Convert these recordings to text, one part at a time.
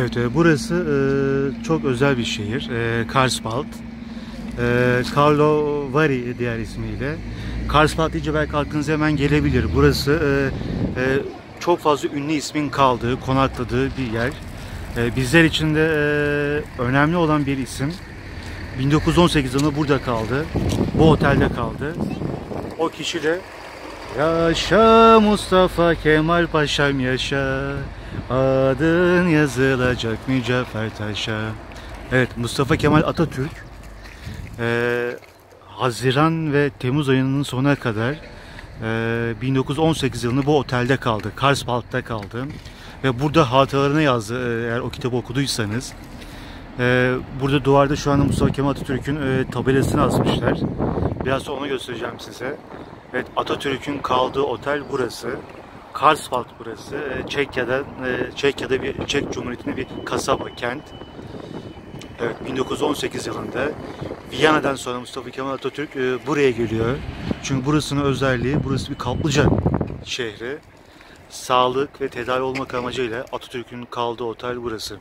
Evet, burası çok özel bir şehir. Karspalt. Karlovy diğer ismiyle. Karspalt deyince belki aklınıza hemen gelebilir. Burası çok fazla ünlü ismin kaldığı, konakladığı bir yer. Bizler için de önemli olan bir isim. 1918 yılında burada kaldı. Bu otelde kaldı. O kişi de yaşa Mustafa Kemal Paşam yaşa, adın yazılacak mücevher taşa. Evet, Mustafa Kemal Atatürk Haziran ve Temmuz ayının sonuna kadar 1918 yılında bu otelde kaldı. Karspalt'ta kaldı. Ve burada hatıralarını yazdı, eğer o kitabı okuduysanız. Burada duvarda şu anda Mustafa Kemal Atatürk'ün tabelasını asmışlar. Biraz sonra onu göstereceğim size. Evet, Atatürk'ün kaldığı otel burası. Karspalt burası. Çekya'da bir Çek Cumhuriyeti'nde bir kasaba, kent. Evet, 1918 yılında Viyana'dan sonra Mustafa Kemal Atatürk buraya geliyor. Çünkü burasının özelliği, burası bir kaplıca şehri. Sağlık ve tedavi olmak amacıyla Atatürk'ün kaldığı otel burası.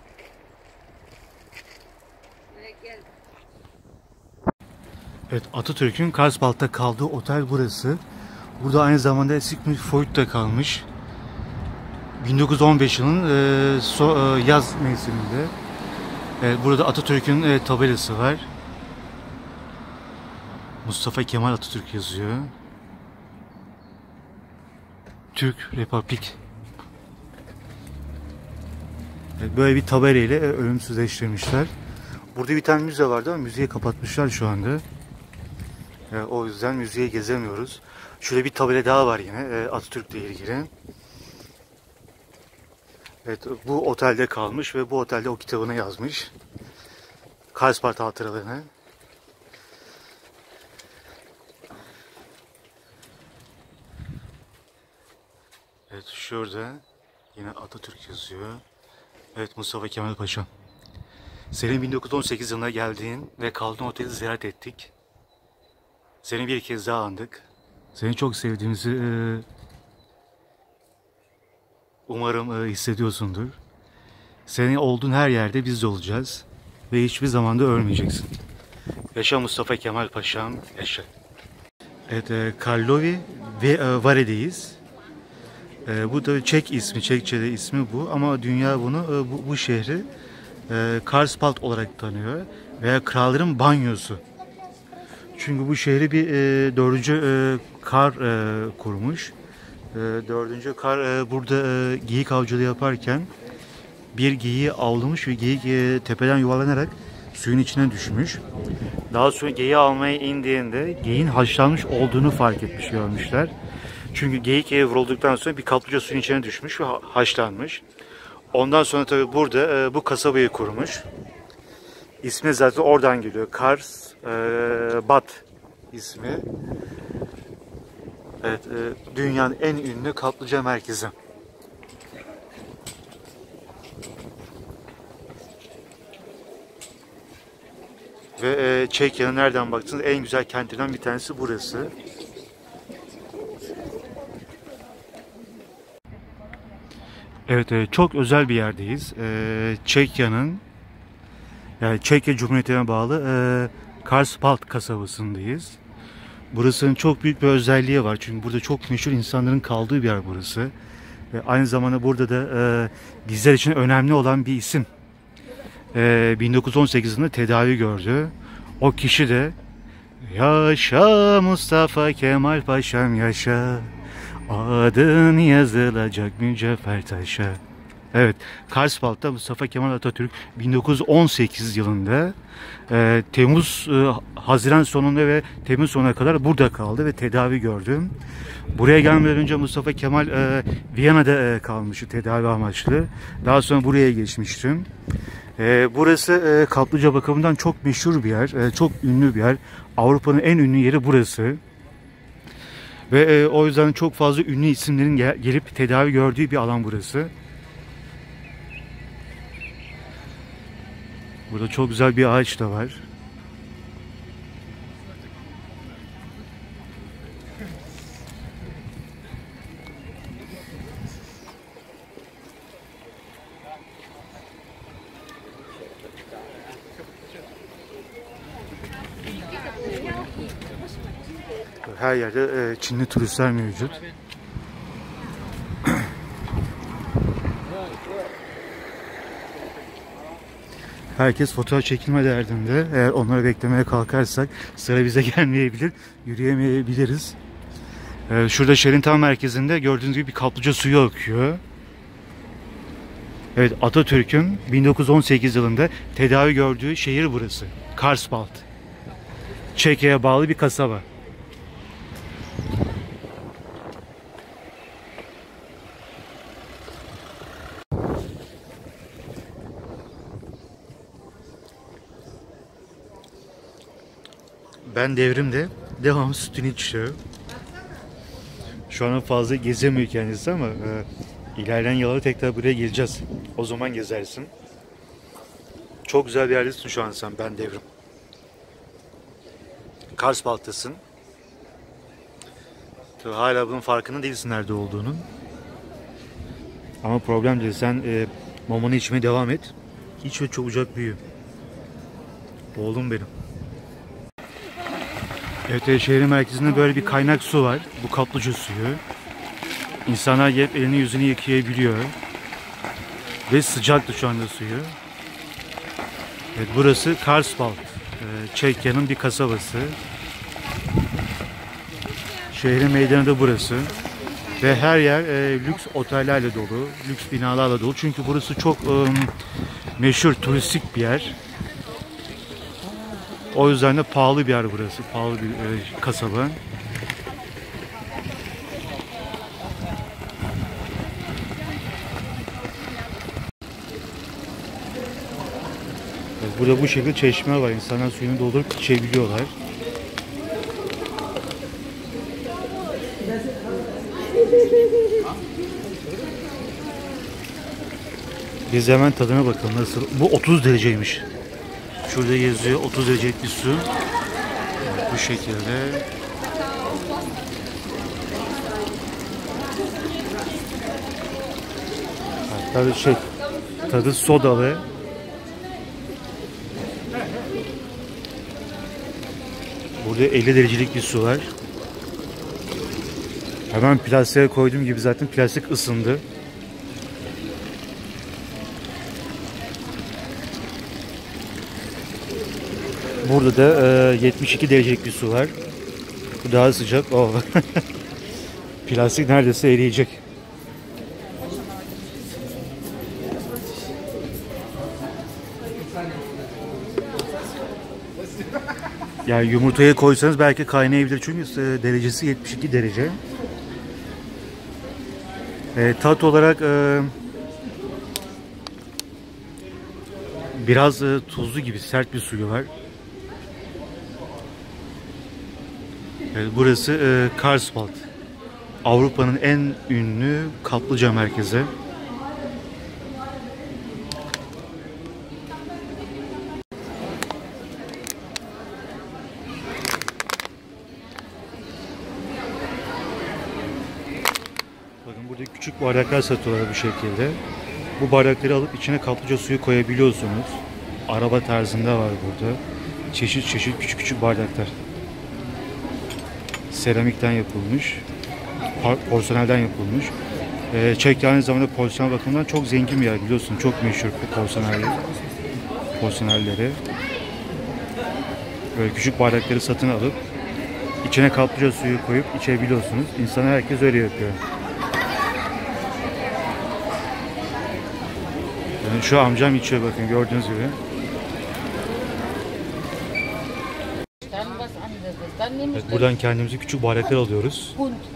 Evet, Atatürk'ün Karspalt'ta kaldığı otel burası. Burada aynı zamanda Sigmund Freud da kalmış. 1915 yılının yaz mevsiminde. Burada Atatürk'ün tabelası var. Mustafa Kemal Atatürk yazıyor. Türk Republik. Böyle bir tabelayla ölümsüzleştirmişler. Burada bir tane müze vardı ama müzeyi kapatmışlar şu anda. O yüzden müzeyi gezemiyoruz. Şöyle bir tabela daha var yine Atatürk'le ilgili. Evet, bu otelde kalmış ve bu otelde o kitabını yazmış. Karspalt hatıralarını. Evet, şurada yine Atatürk yazıyor. Evet, Mustafa Kemal Paşa. Senin 1918 yılına geldiğin ve kaldığın oteli ziyaret ettik. Seni bir kez daha andık. Seni çok sevdiğimizi umarım hissediyorsundur. Senin olduğun her yerde biz de olacağız. Ve hiçbir zaman da ölmeyeceksin. Yaşa Mustafa Kemal Paşam, yaşa. Evet, Karlovy ve Vare'deyiz. Bu da Çek ismi, Çekçe'de ismi bu. Ama dünya bunu, bu şehri Karspalt olarak tanıyor. Veya Kralların Banyosu. Çünkü bu şehri bir 4. Kar kurmuş. 4. Kar burada geyik avcılığı yaparken bir geyiği avlamış ve geyik tepeden yuvarlanarak suyun içine düşmüş. Daha sonra geyiği almaya indiğinde geyiğin haşlanmış olduğunu fark etmiş, görmüşler. Çünkü geyik vurulduktan sonra bir kaplıca suyun içine düşmüş ve haşlanmış. Ondan sonra tabi burada bu kasabayı kurmuş. İsmi zaten oradan geliyor. Karspalt ismi. Evet, dünyanın en ünlü kaplıca merkezi. Ve Çekya'nın nereden baktığınız en güzel kentlerinden bir tanesi burası. Evet, çok özel bir yerdeyiz. Çekya'nın, yani Çekya Cumhuriyeti'ne bağlı Karspalt kasabasındayız. Burasının çok büyük bir özelliği var. Çünkü burada çok meşhur insanların kaldığı bir yer burası. Ve aynı zamanda burada da bizler için önemli olan bir isim. 1918 yılında tedavi gördü. O kişi de yaşa Mustafa Kemal Paşam yaşa, adın yazılacak mücevher taşa. Evet, Karspalt'ta Mustafa Kemal Atatürk 1918 yılında Haziran sonunda ve Temmuz sonuna kadar burada kaldı ve tedavi gördü. Buraya gelmeden önce Mustafa Kemal Viyana'da kalmıştı tedavi amaçlı. Daha sonra buraya geçmiştim. Burası kaplıca bakımından çok meşhur bir yer, çok ünlü bir yer. Avrupa'nın en ünlü yeri burası. Ve o yüzden çok fazla ünlü isimlerin gelip tedavi gördüğü bir alan burası. Burada çok güzel bir ağaç da var. her yerde Çinli turistler mevcut. Herkes fotoğraf çekilme derdinde. Eğer onları beklemeye kalkarsak sıra bize gelmeyebilir, yürüyemeyebiliriz. Şurada şehrin tam merkezinde gördüğünüz gibi bir kaplıca suyu akıyor. Evet, Atatürk'ün 1918 yılında tedavi gördüğü şehir burası. Karspalt. Çekya'ya bağlı bir kasaba. Ben Devrim'de devamlı sütünü içiyor. Şu an fazla gezemiyor kendisi ama ilerleyen yıllarda tekrar buraya geleceğiz. O zaman gezersin. Çok güzel bir yerdesin şu an sen, Ben Devrim. Karspalt'tasın. Tabii hala bunun farkında değilsin nerede olduğunun. Ama problem değil. Sen mamanı içmeye devam et. İç ve çabucak büyü. Oğlum benim. Evet, şehrin merkezinde böyle bir kaynak su var. Bu kaplıca suyu. İnsanlar gelip elini yüzünü yıkayabiliyor. Ve sıcaktı şu anda suyu. Evet, burası Karspalt. Çekya'nın bir kasabası. Şehrin meydanı da burası. Ve her yer lüks otellerle dolu, lüks binalarla dolu. Çünkü burası çok meşhur, turistik bir yer. O yüzden de pahalı bir yer burası. Pahalı bir kasaba. Burada bu şekilde çeşmeler var. İnsanlar suyunu doldurup içebiliyorlar. Biz hemen tadına bakalım nasıl. Bu 30 dereceymiş. Şurada yazıyor 30 derecelik bir su. Bu şekilde. Tabii tadı sodalı. Burada 50 derecelik bir su var. Hemen plastiğe koyduğum gibi zaten plastik ısındı. Burada da 72 derecelik bir su var. Bu daha sıcak. Oh. Plastik neredeyse eriyecek. Yani yumurtaya koysanız belki kaynayabilir çünkü derecesi 72 derece. Tat olarak biraz tuzlu gibi sert bir suyu var. Evet, burası Karspalt. Avrupa'nın en ünlü kaplıca merkezi. Bakın burada küçük bardaklar satıyorlar bu şekilde. Bu bardakları alıp içine kaplıca suyu koyabiliyorsunuz. Araba tarzında var burada. Çeşit çeşit küçük küçük bardaklar. Seramikten yapılmış. Porselenden yapılmış. Çekya aynı zamanda porselen bakımından çok zengin bir yer, biliyorsun. Çok meşhur porselenleri. Böyle küçük bardakları satın alıp içine kaplıca suyu koyup içebiliyorsunuz. İnsanlar herkes öyle yapıyor. Yani şu amcam içiyor, bakın gördüğünüz gibi. Evet, buradan kendimize küçük bardaklar alıyoruz.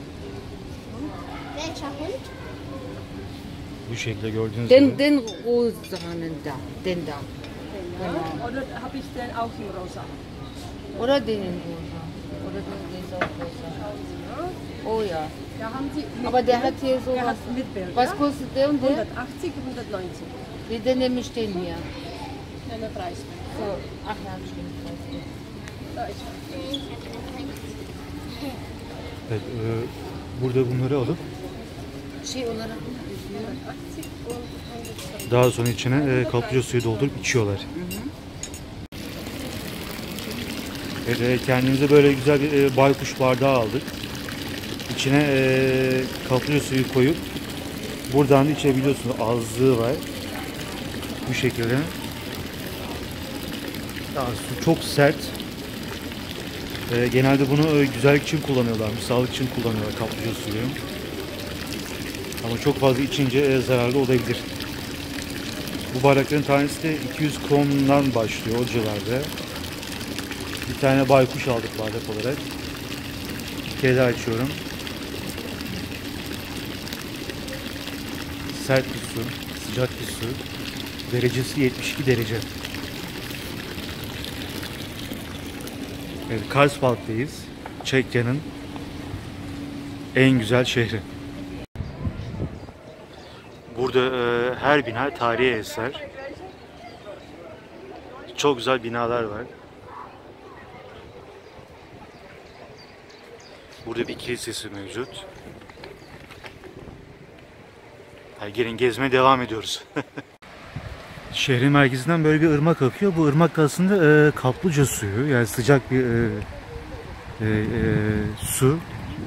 Bu şekilde gördüğünüz gibi. Den rosanen da, den da. Oder habe ich den auch im rosa? Oder den in rosa. Oder den ist auch rosa. Oh ja. Da haben Sie mit Aber der hat hier so der was. hat mit Bild. Was kostet der und der? 180, 190. Nee, dann nehme ich den hier. Eine Preis. So, ach ja, stimmt. Da ist Evet, burada bunları alıp Şey olarak 80 und daha sonra içine kaplıca suyu doldurup içiyorlar. Kendimize böyle güzel bir baykuş bardağı aldık. İçine kaplıca suyu koyup buradan da içebiliyorsunuz. Azlığı var. Bu şekilde. Yani su çok sert. Genelde bunu güzellik için kullanıyorlar. Sağlık için kullanıyorlar kaplıca suyu. Ama çok fazla içince zararlı olabilir. Bu bardakların tanesi de 200 krondan başlıyor o civarda. Bir tane baykuş aldık bardak olarak. Bir kere daha açıyorum. Sert bir su, sıcak bir su. Derecesi 72 derece. Evet, Karlsbad'dayız. Çekya'nın en güzel şehri. Burada her bina tarihi eser. Çok güzel binalar var. Burada bir kilisesi mevcut. Gelin gezmeye devam ediyoruz. Şehrin merkezinden böyle bir ırmak akıyor. Bu ırmak aslında kaplıca suyu. Yani sıcak bir su.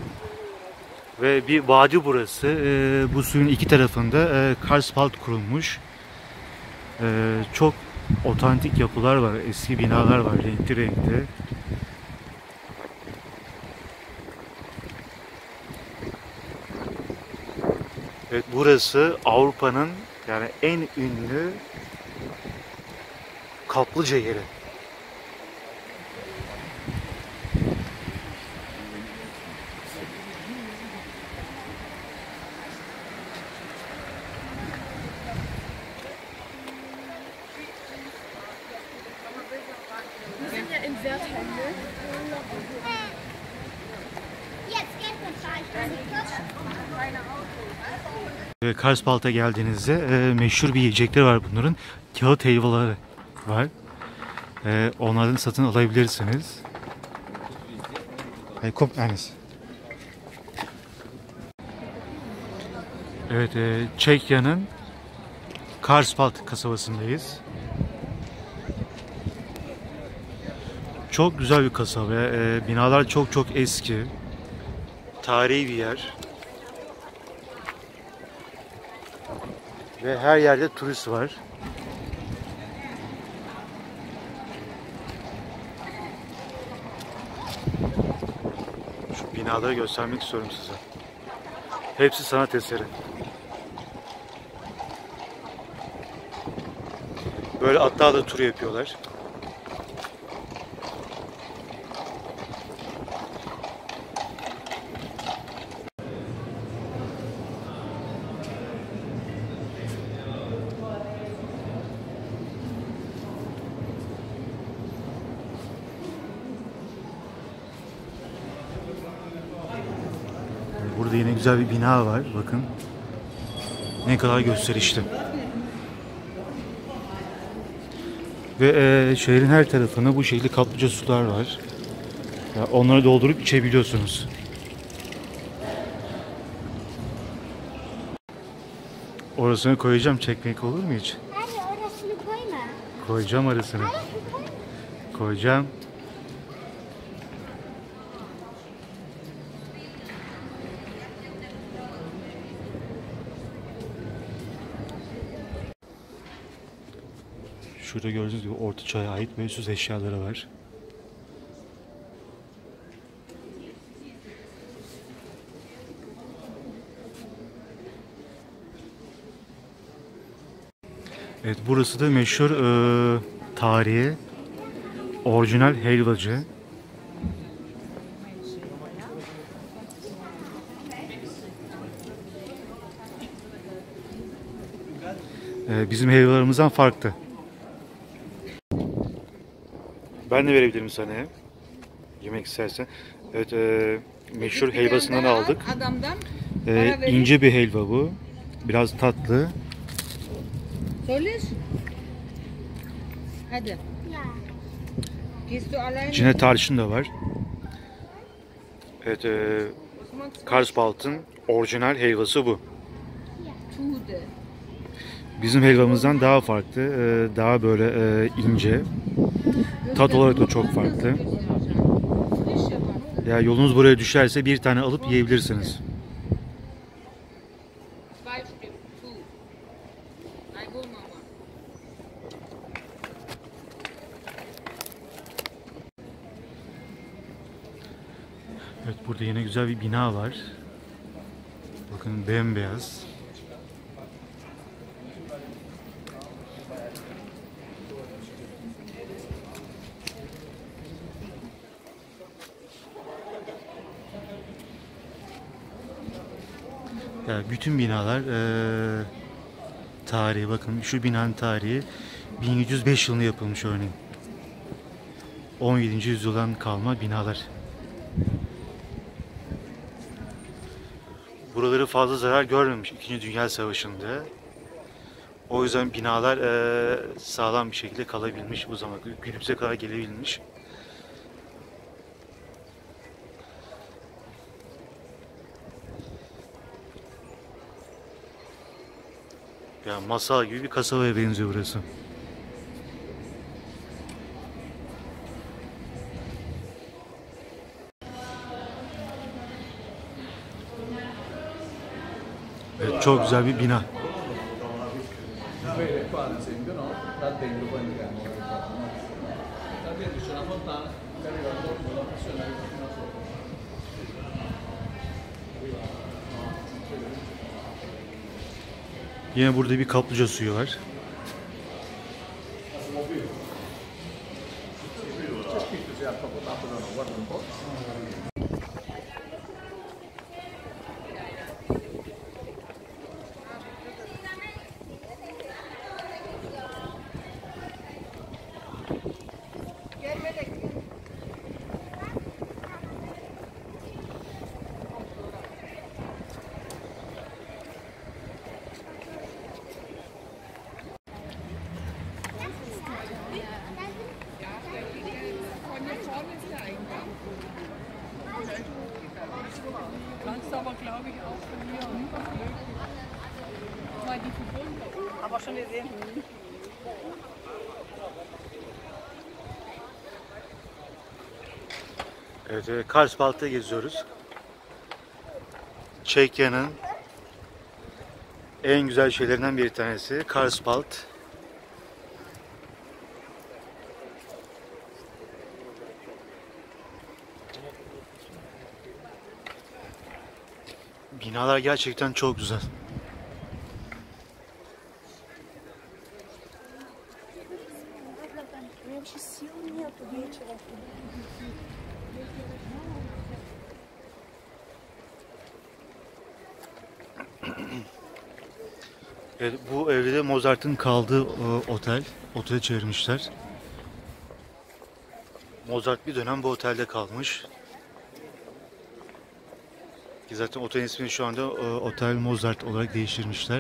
Ve bir vadi burası. Bu suyun iki tarafında Karlsbad kurulmuş. Çok otantik yapılar var. Eski binalar var. Renkli renkli. Evet, burası Avrupa'nın yani en ünlü kaplıca yeri. Wir sind ja in Wertheim. Karlsbad'a geldiğinizde meşhur bir yiyecekler var bunların. Kağıt helvaları var. Onlardan satın alabilirsiniz. Kom eines. Evet, Çekya'nın Karlsbad kasabasındayız. Çok güzel bir kasaba. Binalar çok çok eski. Tarihi bir yer. Ve her yerde turist var. Şu binaları göstermek istiyorum size. Hepsi sanat eseri. Böyle atlarla tur yapıyorlar. Burada yine güzel bir bina var. Bakın. Ne kadar gösterişli. Ve şehrin her tarafına bu şekilde kaplıca sular var. Onları doldurup içebiliyorsunuz. Orasını koyacağım. Çekmek olur mu hiç? Hayır, orasını koyma. Koyacağım arasını. Koyacağım. Şurada gördüğünüz gibi Orta Çağ'a ait böyle süs eşyaları var. Evet, burası da meşhur tarihi orijinal helvacı. Bizim helvalarımızdan farklı. Ben de verebilirim sana. Yemek istersen. Evet, meşhur helvasından aldık. Adamdan İnce bir helva bu. Biraz tatlı. soll ich? Hadi. Ya. Gehst du alleine? İçine tarçın da var. Evet, Karlsbad'ın orijinal helvası bu. Tude. Bizim helvamızdan daha farklı. Daha böyle ince. Tat olarak da çok farklı. Ya yolunuz buraya düşerse bir tane alıp yiyebilirsiniz. Evet, burada yine güzel bir bina var. Bakın bembeyaz. Yani bütün binalar tarihi, bakın şu binanın tarihi 1105 yılında yapılmış örneğin. 17. yüzyıldan kalma binalar. Buraları fazla zarar görmemiş 2. Dünya Savaşı'nda. O yüzden binalar sağlam bir şekilde kalabilmiş bu zamana kadar. Günümüze kadar gelebilmiş. Yani masal gibi bir kasabaya benziyor burası. Evet, çok güzel bir bina. Yine burada bir kaplıca suyu var. Kannst aber, glaube ich, auch von hier mal die Verbunde. Aber schon gesehen. Evet, Karspalt'ta geziyoruz. Çekya'nın en güzel şeylerinden bir tanesi Karspalt. Binalar gerçekten çok güzel. Evet, bu evde Mozart'ın kaldığı otele çevirmişler. Mozart bir dönem bu otelde kalmış. Ki zaten otelin ismini şu anda Otel Mozart olarak değiştirmişler.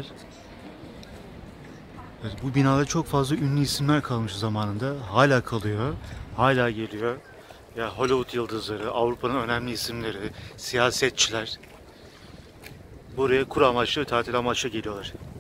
Evet, bu binada çok fazla ünlü isimler kalmış zamanında. Hala kalıyor, hala geliyor. Ya Hollywood yıldızları, Avrupa'nın önemli isimleri, siyasetçiler buraya kur amaçlı, tatil amaçlı geliyorlar.